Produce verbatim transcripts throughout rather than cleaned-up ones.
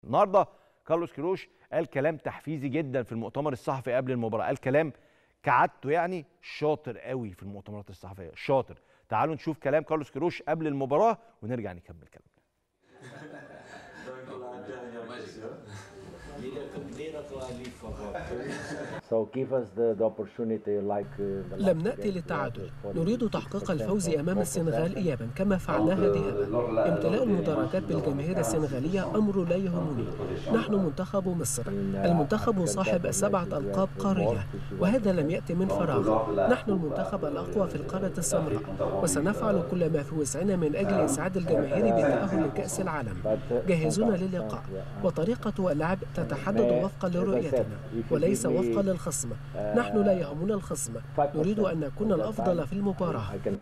النهارده كارلوس كيروش قال كلام تحفيزي جدا في المؤتمر الصحفي قبل المباراه، قال كلام كعادته يعني شاطر قوي في المؤتمرات الصحفيه، شاطر. تعالوا نشوف كلام كارلوس كيروش قبل المباراه ونرجع نكمل كلامنا. لم نأتي للتعادل، نريد تحقيق الفوز أمام السنغال إيابا كما فعلناها ذهابا. امتلاء المدرجات بالجماهير السنغالية أمر لا يهمني. نحن منتخب مصر، المنتخب صاحب سبعة ألقاب قارية، وهذا لم يأتي من فراغ. نحن المنتخب الأقوى في القارة السمراء، وسنفعل كل ما في وسعنا من أجل إسعاد الجماهير بالتأهل لكأس العالم. جاهزون للقاء، وطريقة اللعب تتحدد وفقا لرؤيتنا وليس وفقا للخصم. نحن لا يهمنا الخصم، نريد أن نكون الأفضل في المباراة.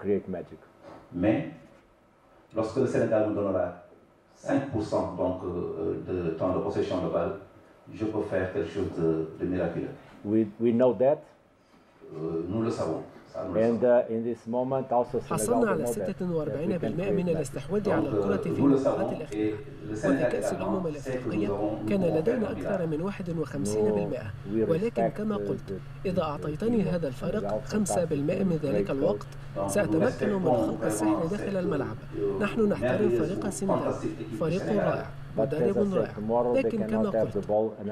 lorsque le Sénégal me donnera cinq pour cent donc de temps de possession de balle, je peux faire quelque chose de, de miraculeux. We we know that. Nous le savons. And uh, in this moment also حصلنا على ستة وأربعين بالمئة من الاستحواذ على الكرة في المباراة الأخيرة، وفي كأس الأمم الأفريقية كان لدينا أكثر من واحد وخمسين بالمئة، ولكن كما قلت إذا أعطيتني هذا الفارق خمسة بالمئة من ذلك الوقت سأتمكن من خلق السحر داخل الملعب. نحن نحترم فريق السنغال، فريق رائع، مدرب رائع، لكن كما قلت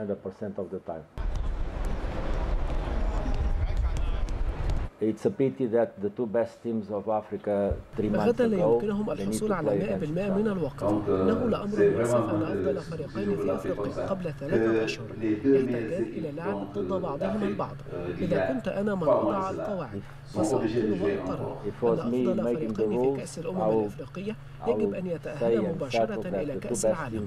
غدا لا يمكنهم الحصول على مئة بالمئة من الوقت. إنه لأمر مؤسف أن أفضل فريقين في أفريقيا قبل ثلاثة أشهر يحتاجان إلى اللعب ضد بعضهم البعض. إذا كنت أنا من وضع القواعد فسأقول وأقرر أن أفضل فريقين في كأس الأمم الأفريقية يجب أن يتأهلا مباشرة إلى كأس العالم.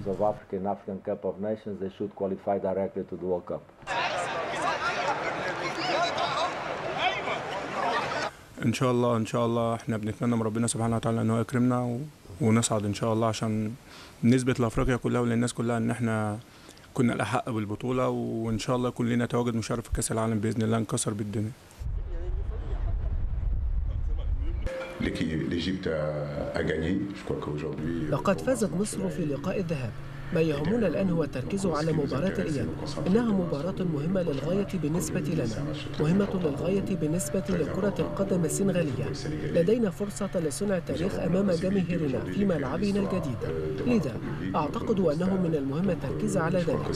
ان شاء الله ان شاء الله احنا بنتمنى من ربنا سبحانه وتعالى ان هو يكرمنا و... ونصعد ان شاء الله عشان نثبت لافريقيا كلها وللناس كلها ان احنا كنا الاحق بالبطوله، وان شاء الله يكون لنا تواجد مشرف في كاس العالم باذن الله نكسر بالدنيا. لقد فازت مصر في لقاء الذهاب. ما يهمنا الآن هو التركيز على مباراة الإياب. إنها مباراة مهمة للغاية بالنسبة لنا، مهمة للغاية بالنسبة لكرة القدم السنغالية. لدينا فرصة لصنع التاريخ أمام جماهيرنا في ملعبنا الجديد، لذا أعتقد أنه من المهم التركيز على ذلك.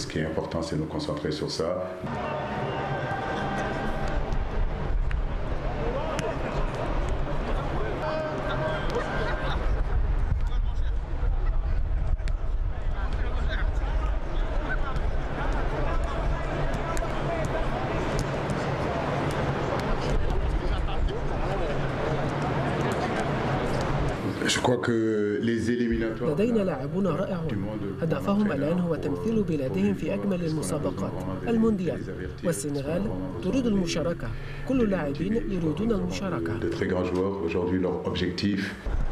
لدينا لاعبون رائعون، هدفهم الآن هو تمثيل بلادهم في أجمل المسابقات المونديال، والسنغال تريد المشاركة، كل اللاعبين يريدون المشاركة.